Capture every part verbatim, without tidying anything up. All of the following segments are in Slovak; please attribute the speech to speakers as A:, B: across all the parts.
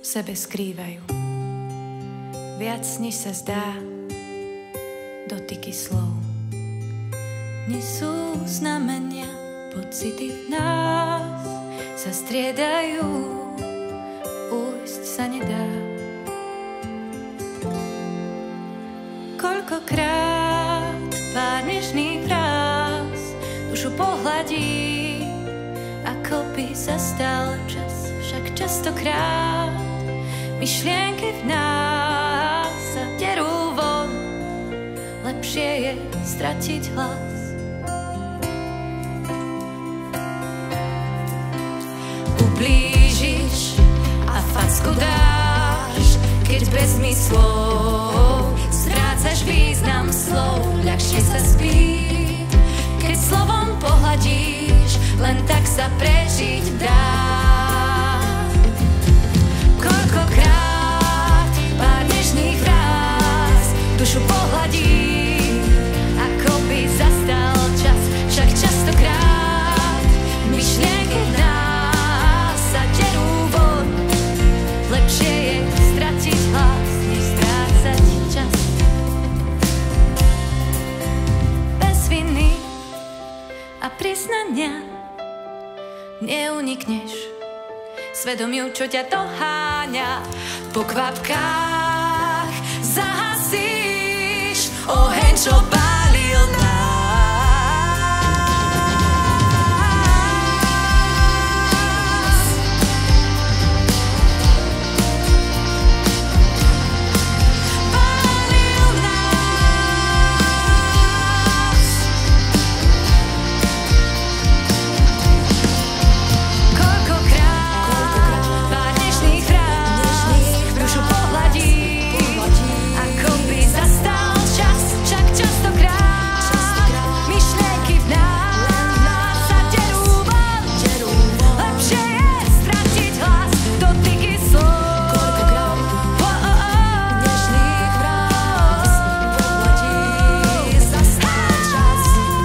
A: sebe skrývajú. Viac než sa zdá, dotyky slov. Nesú znamenia, pocity v nás sa striedajú, ujsť sa nedá. Koľkokrát pár nežných fráz dušu pohľadí, ako by sa stal čas, však častokrát myšlienky v nás sa derú von, lepšie je stratiť hlas. Ublížiš a facku dáš, keď bez zmyslov strácaš význam slov, ľahšie sa spí, keď slovom pohľadíš, len tak sa prežiť dá. Koľkokrát pár nežných fráz dušu pohľadí, ako by zastal čas, však častokrát myšlienky v nás sa derú von, lepšie je stratiť hlas, než strácať čas. Bez viny a priznania neunikneš svedomiu, čo ťa doháňa. Po kvapkách zahasíš oheň, čo pálil nás. Pálil nás. Koľkokrát pár nežných fráz dušu pohľadí, ako by zastal čas, však častokrát myšlienky v nás sa derú von, lepšie je stratiť hlas, dotyky slov. Nežných fráz pohľadí, zastal čas.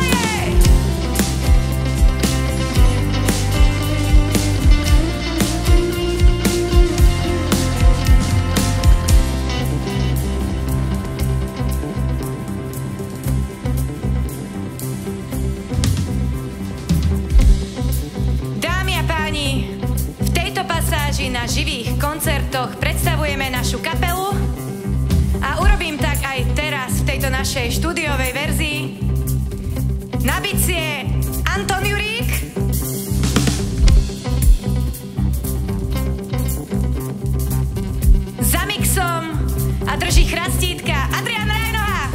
A: Dámy a páni, v tejto pasáži na živých koncertoch predstavujeme našu kapelu a urobím tak aj teraz v tejto našej štúdiovej verzii. Na bicie Anton Jurík, za mixom a drží chrastítka Adrián Rajnoha,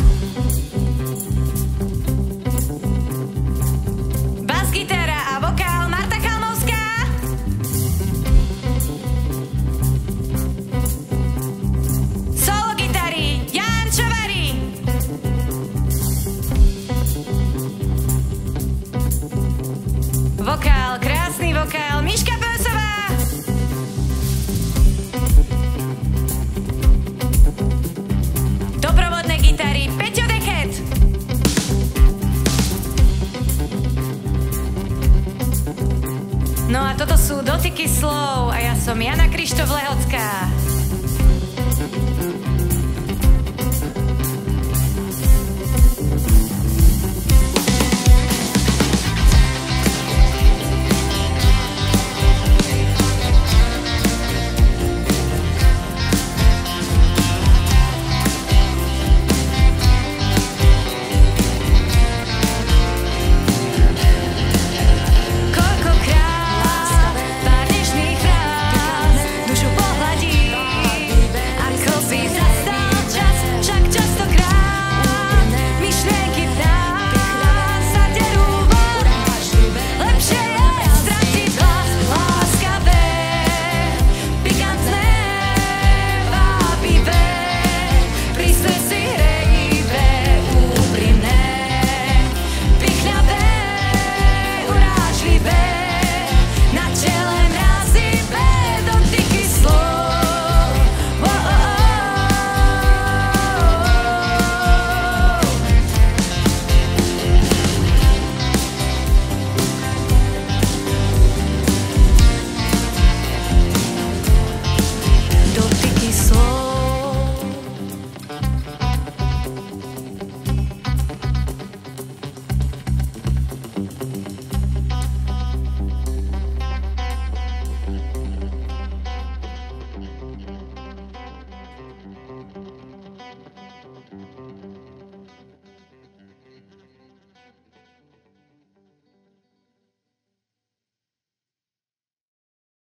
A: bas-gitara a vokál Marta Kalmovská, solo gitary Ján Čavary, vokál, krásny vokál Miška Pösová, doprovodné gitary Peťo Dechet, no a toto sú dotyky slov a ja som Jana Krištof Lehocká.